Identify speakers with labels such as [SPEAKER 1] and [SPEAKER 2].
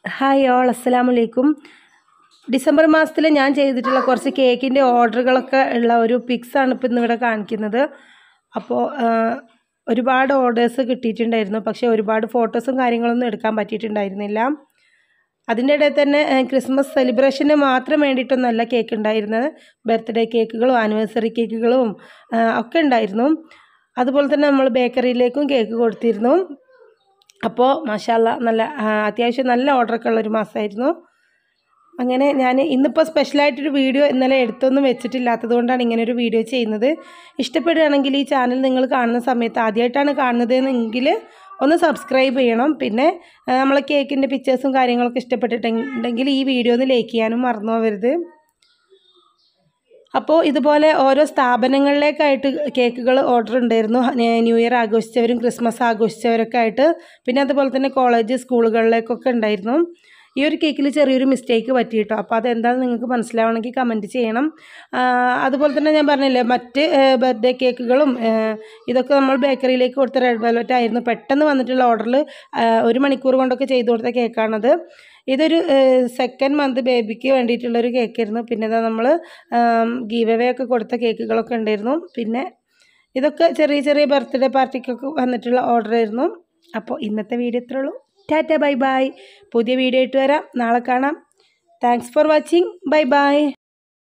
[SPEAKER 1] Hi all, അസ്സലാമു അലൈക്കും. December മാസത്തിൽ ഞാൻ ചെയ്തിട്ടുള്ള കുറച്ച് കേക്കിൻ്റെ ഓർഡറുകളൊക്കെ ഉള്ള ഒരു പിക്സാണ് ഇപ്പോൾ ഇന്നിവിടെ കാണിക്കുന്നത്. അപ്പോൾ ഒരുപാട് ഓർഡേഴ്സ് കിട്ടിയിട്ടുണ്ടായിരുന്നു. പക്ഷേ ഒരുപാട് ഫോട്ടോസും കാര്യങ്ങളൊന്നും എടുക്കാൻ പറ്റിയിട്ടുണ്ടായിരുന്നില്ല. അതിൻ്റെ ഇടയിൽ തന്നെ ക്രിസ്മസ് സെലിബ്രേഷന് മാത്രം വേണ്ടിയിട്ടൊന്നുമല്ല കേക്ക് ഉണ്ടായിരുന്നത്. ബർത്ത്ഡേ കേക്കുകളും ആനിവേഴ്സറി കേക്കുകളും ഒക്കെ ഉണ്ടായിരുന്നു. അതുപോലെ തന്നെ നമ്മൾ ബേക്കറിയിലേക്കും കേക്ക് കൊടുത്തിരുന്നു. അപ്പോൾ മാഷാഅല്ലാ നല്ല അത്യാവശ്യം നല്ല ഓർഡറൊക്കെ ഉള്ളൊരു മാസമായിരുന്നു. അങ്ങനെ ഞാൻ ഇന്നിപ്പോൾ സ്പെഷ്യലായിട്ടൊരു വീഡിയോ ഇന്നലെ എടുത്തൊന്നും വെച്ചിട്ടില്ലാത്തത് കൊണ്ടാണ് ഇങ്ങനൊരു വീഡിയോ ചെയ്യുന്നത്. ഇഷ്ടപ്പെടുകയാണെങ്കിൽ ഈ ചാനൽ നിങ്ങൾ കാണുന്ന സമയത്ത് ആദ്യമായിട്ടാണ് കാണുന്നതെങ്കിൽ ഒന്ന് സബ്സ്ക്രൈബ് ചെയ്യണം. പിന്നെ നമ്മളെ കേക്കിൻ്റെ പിക്ചേഴ്സും കാര്യങ്ങളൊക്കെ ഇഷ്ടപ്പെട്ടിട്ടുണ്ടെങ്കിൽ ഈ വീഡിയോ ഒന്ന് ലൈക്ക് ചെയ്യാനും മറന്നു പോകരുത്. അപ്പോൾ ഇതുപോലെ ഓരോ സ്ഥാപനങ്ങളിലേക്കായിട്ട് കേക്കുകൾ ഓർഡർ ഉണ്ടായിരുന്നു. ന്യൂ ഇയർ ആഘോഷിച്ചവരും ക്രിസ്മസ് ആഘോഷിച്ചവരൊക്കെ ആയിട്ട്, പിന്നെ അതുപോലെ തന്നെ കോളേജ് സ്കൂളുകളിലേക്കൊക്കെ ഉണ്ടായിരുന്നു. ഈ ഒരു കേക്കിൽ ചെറിയൊരു മിസ്റ്റേക്ക് പറ്റി കേട്ടോ. അപ്പോൾ അതെന്താണെന്ന് നിങ്ങൾക്ക് മനസ്സിലാവണമെങ്കിൽ കമൻറ്റ് ചെയ്യണം. അതുപോലെ തന്നെ ഞാൻ പറഞ്ഞില്ലേ, മറ്റ് ബർത്ത്ഡേ കേക്കുകളും ഇതൊക്കെ നമ്മൾ ബേക്കറിയിലേക്ക് കൊടുത്ത റെഡ് വെൽവെറ്റ് ആയിരുന്നു. പെട്ടെന്ന് വന്നിട്ടുള്ള ഓർഡറിൽ 1 മണിക്കൂർ കൊണ്ടൊക്കെ ചെയ്തു കൊടുത്ത കേക്കാണത്. ഇതൊരു 2nd മന്ത് ബേബിക്ക് വേണ്ടിയിട്ടുള്ളൊരു കേക്കായിരുന്നു. പിന്നെ ഇതാ നമ്മൾ ഗീവ് അവേ ഒക്കെ കൊടുത്ത കേക്കുകളൊക്കെ ഉണ്ടായിരുന്നു. പിന്നെ ഇതൊക്കെ ചെറിയ ചെറിയ ബർത്ത്ഡേ പാർട്ടിക്കൊക്കെ വന്നിട്ടുള്ള ഓർഡർ ആയിരുന്നു. അപ്പോൾ ഇന്നത്തെ വീഡിയോ ഇത്രേ ഉള്ളൂ. Tata, bye bye. പുതിയ വീഡിയോ ആയിട്ട് വരാം. നാളെ കാണാം. Thanks for watching. Bye by.